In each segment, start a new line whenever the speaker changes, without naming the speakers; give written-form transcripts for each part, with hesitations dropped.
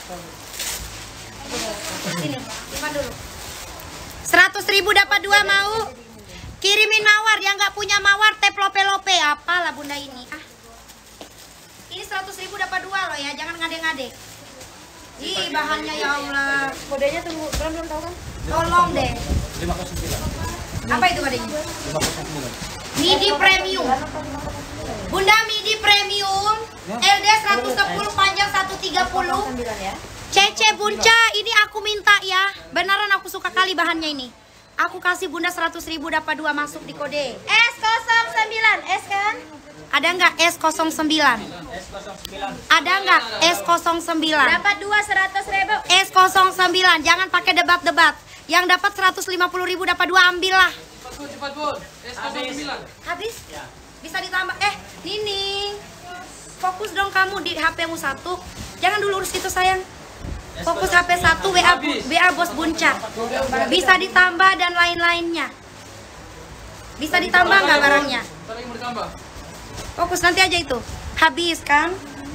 Sini, simpan dulu. 100.000 dapat 2 mau? Kirimin mawar, yang nggak punya mawar tep lope-lope. Apalah bunda ini. Ini 100.000 dapat 2 loh ya, jangan ngade-ngade. Ih, bahannya ya Allah.
Kodenya tunggu, belum tahu kan?
Tolong deh.
509.
Apa itu kodenya?
509.
Midi premium. Bunda midi premium. LD 110 panjang 130. Cece Bunca, ini aku minta ya. Beneran aku suka kali bahannya ini. Aku kasih bunda 100.000 dapat 2 masuk di kode S09. S kan? Ada nggak S09? Ada nggak S09?
Dapat 2 100.000.
S09, jangan pakai debat-debat. Yang dapat 150.000 dapat 2, ambil lah.
Cepat bun. S09.
Habis? Bisa ditambah. Nining, fokus dong kamu di HP-mu 1. Jangan dulu urus itu sayang. Fokus HP 1, WA bos Bunca. Bisa ditambah dan lain-lainnya. Bisa ditambah nggak barangnya? Fokus nanti aja itu. Habis kan?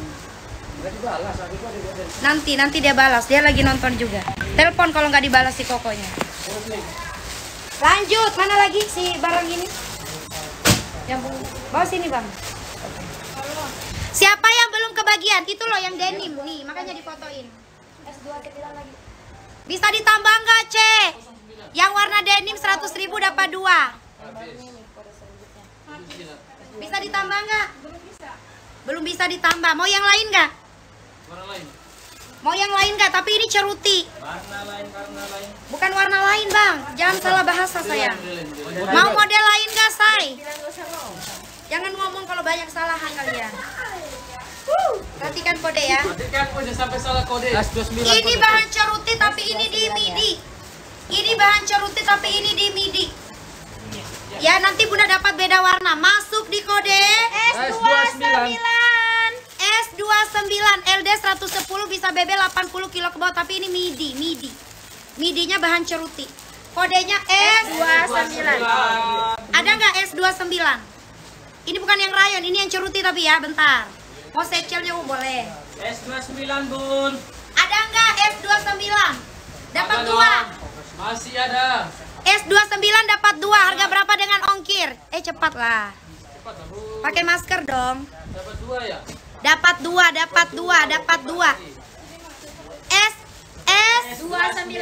Nanti dia balas. Dia lagi nonton juga. Telepon kalau nggak dibalas si kokonya. Lanjut, mana lagi si barang ini? Yang bawa sini bang. Siapa yang belum kebagian? Itu loh yang denim nih, makanya difotoin. S29 lagi. Bisa ditambah nggak, Cek? Yang warna denim 100.000 dapat 2. Bisa ditambah nggak? Belum bisa ditambah. Mau yang lain nggak? Mau yang lain nggak? Tapi ini ceruti.
Warna lain.
Bukan warna lain bang. Jangan salah bahasa sayang. Mau model lain nggak, say? Jangan ngomong kalau banyak kesalahan kalian. Perhatikan kode ya.
Perhatikan kode sampai salah kode. S29.
Ini bahan ceruti tapi ini di midi. Ini bahan ceruti tapi ini di midi. Ya nanti bunda dapat beda warna. Masuk di kode
S29.
S29 LD 110 bisa BB 80 kilo ke bawah tapi ini midi. Midinya bahan ceruti. Kodenya S29. Ada nggak S29? Ini bukan yang rayon, ini yang ceruti tapi ya, bentar. Mau secilnya boleh.
S29 bun.
Ada nggak S29? Dapat 2.
Masih ada.
S29 dapat 2. Harga berapa dengan ongkir? Cepat lah.
Cepat lah bun.
Pakai masker dong.
Dapat 2 ya.
Dapat 2. S29.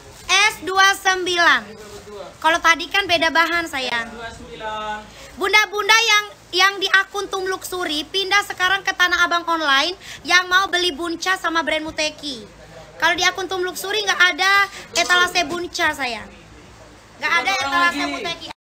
Kalau tadi kan beda bahan sayang.
S29.
Bunda-bunda yang di akun Tum Luxury pindah sekarang ke Tanah Abang online yang mau beli Bunca sama brand Muteki. Kalau di akun Tum Luxury nggak ada etalase Bunca sayang. Nggak ada etalase Muteki.